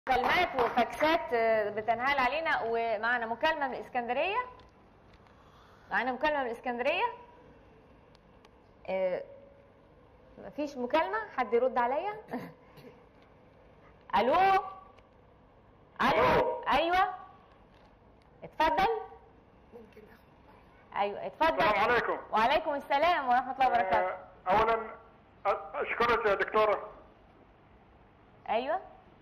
مكالمات وفاكسات بتنهال علينا. ومعنا مكالمة من الإسكندرية. مفيش مكالمة؟ حد يرد عليا؟ ألو. أيوة اتفضل. ممكن أيوة اتفضل. السلام عليكم. وعليكم السلام ورحمة الله وبركاته. أولا أشكرك يا دكتورة. أيوة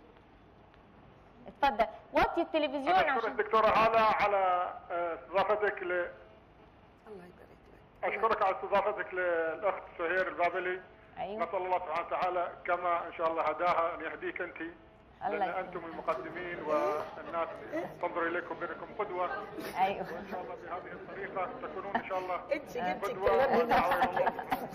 اتفضل. وطي التلفزيون. أشكرك دكتورة هالة على استضافتك الله يبارك لك. أشكرك على استضافتك للأخت سهير البابلي. أيوة. نسأل الله سبحانه وتعالى كما إن شاء الله هداها أن يهديك أنت، لأن أنتم المقدمين والناس تنظر إليكم بأنكم قدوة. أيوة. وإن شاء الله بهذه الطريقة تكونون إن شاء الله انت جبتي قدوة الكلام.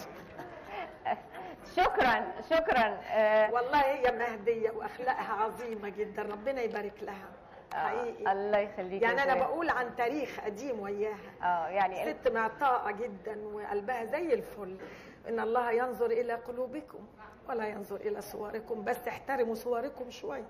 شكرا. والله هي مهدية واخلاقها عظيمة جدا، ربنا يبارك لها حقيقي. الله يخليك. يعني انا بقول عن تاريخ قديم وياها. يعني ست معطاءة جدا وقلبها زي الفل. ان الله ينظر الى قلوبكم ولا ينظر الى صوركم، بس احترموا صوركم شوية.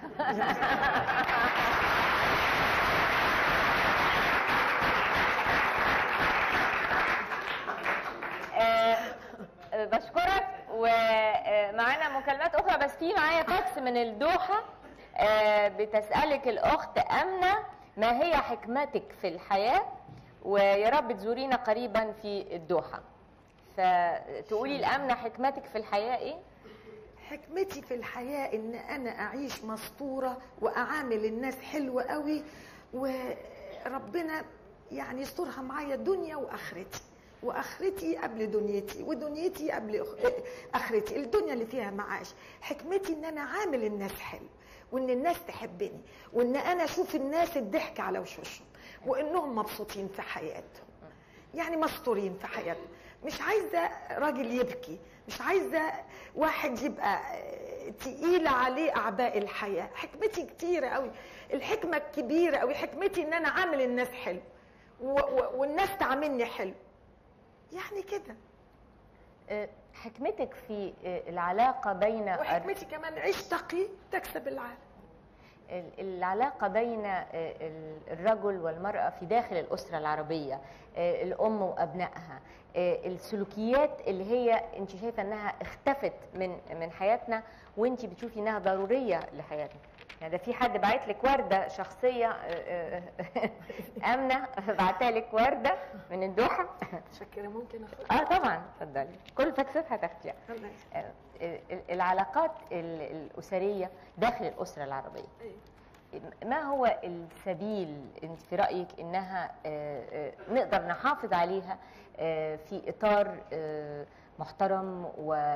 بشكرك. ومعانا مكالمات اخرى، بس في معايا فاكس من الدوحة. بتسألك الاخت امنة ما هي حكمتك في الحياة، ويا رب تزورينا قريبا في الدوحة. فتقولي الامنة حكمتك في الحياة ايه؟ حكمتي في الحياة ان انا اعيش مستورة واعامل الناس حلوة قوي، وربنا يعني يسترها معايا دنيا واخرتي، واخرتي قبل دنيتي، ودنيتي قبل اخرتي، الدنيا اللي فيها معاش. حكمتي ان انا عامل الناس حلو، وان الناس تحبني، وان انا اشوف الناس الضحك على وشوشهم، وانهم مبسوطين في حياتهم، يعني مستورين في حياتهم. مش عايزه راجل يبكي، مش عايزه واحد يبقى تقيله عليه اعباء الحياه. حكمتي كتيره قوي، الحكمه الكبيره قوي حكمتي ان انا عامل الناس حلو، والناس تعاملني حلو، يعني كده. حكمتك في العلاقة بين، وحكمتي كمان عيش تقي تكسب العالم. العلاقة بين الرجل والمرأة في داخل الأسرة العربية، الأم وأبنائها، السلوكيات اللي هي أنت شايفة أنها اختفت من حياتنا، وأنت بتشوفي أنها ضرورية لحياتنا. يعني ده في حد بعت لك وردة شخصية آمنة بعتها لك وردة من الدوحة. شكرا. ممكن أخذ؟ طبعا اتفضلي، كل فاكسات هتاخديها. العلاقات الأسرية داخل الأسرة العربية، ما هو السبيل انت في رأيك انها نقدر نحافظ عليها في اطار محترم،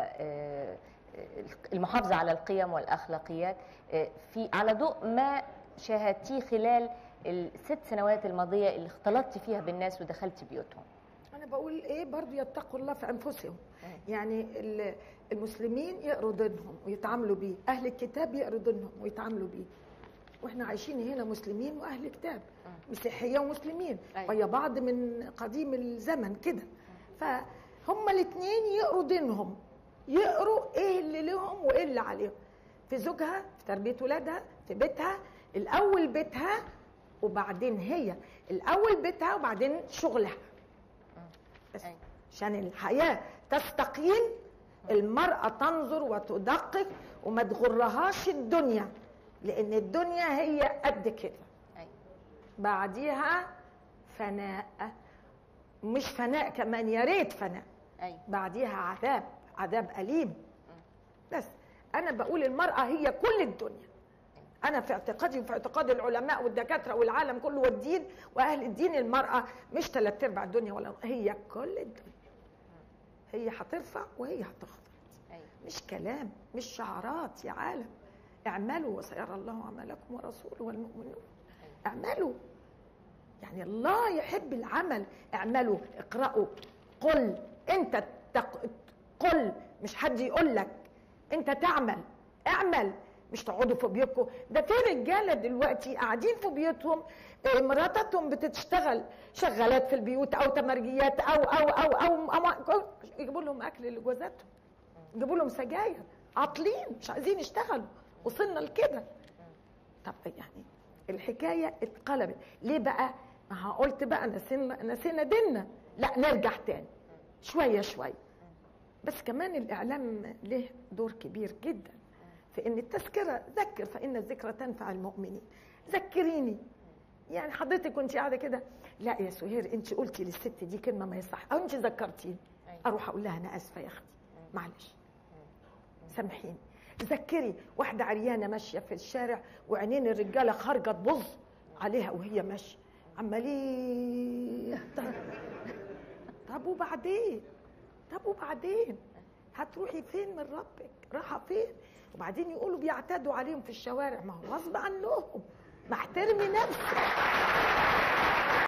والمحافظة على القيم والاخلاقيات في على ضوء ما شاهدتيه خلال ال6 سنوات الماضية اللي اختلطتي فيها بالناس ودخلتي بيوتهم؟ انا بقول ايه برضو، يتقوا الله في انفسهم. يعني المسلمين يقروا دينهم ويتعاملوا بيه، اهل الكتاب يقروا دينهم ويتعاملوا بيه. واحنا عايشين هنا مسلمين واهل كتاب، مسيحيه ومسلمين ويا بعض من قديم الزمن كده. فهم الاثنين يقروا دينهم، يقروا ايه اللي لهم وايه اللي عليهم، في زوجها، في تربيه ولادها، في بيتها. الاول بيتها وبعدين هي، الاول بيتها وبعدين شغلها. بس عشان الحياه تستقيم المراه تنظر وتدقق وما تغرهاش الدنيا، لان الدنيا هي قد كده. بعديها فناء، مش فناء كمان، يا ريت فناء. بعديها عذاب أليم. بس انا بقول المرأة هي كل الدنيا. انا في اعتقادي وفي اعتقاد العلماء والدكاترة والعالم كله والدين واهل الدين، المرأة مش 3/4 الدنيا، ولا هي كل الدنيا. هي هترفع وهي هتخفض. مش كلام، مش شعارات يا عالم. اعملوا وسيرى الله عملكم ورسوله والمؤمنون. اعملوا، يعني الله يحب العمل. اعملوا، اقرأوا، قل. انت قل، مش حد يقول لك، انت تعمل. اعمل، مش تقعدوا في بيوتكم. ده في رجاله دلوقتي قاعدين في بيوتهم، مراتاتهم بتشتغل شغالات في البيوت او تمرجيات او يجيبوا لهم اكل لجوازاتهم، يجيبوا لهم سجاير، عاطلين مش عايزين يشتغلوا. وصلنا لكده. طب يعني الحكايه اتقلبت ليه بقى؟ ما قلت بقى نسينا ديننا، لا نرجع تاني شويه شويه. بس كمان الاعلام له دور كبير جدا في ان التذكره، ذكر فان الذكرى تنفع المؤمنين. ذكريني، يعني حضرتك كنت قاعده كده، لا يا سهير انت قلتي للست دي كلمه ما يصح، او انت ذكرتيني، اروح اقول لها انا اسفه يا اختي معلش سامحيني. ذكري واحده عريانه ماشيه في الشارع وعينين الرجاله خارجه تبظ عليها وهي ماشيه عمالين. طب وبعدين هتروحي فين من ربك؟ راحه فين؟ وبعدين يقولوا بيعتدوا عليهم في الشوارع، ما هو غصب عنهم، ما احترمي نفسك.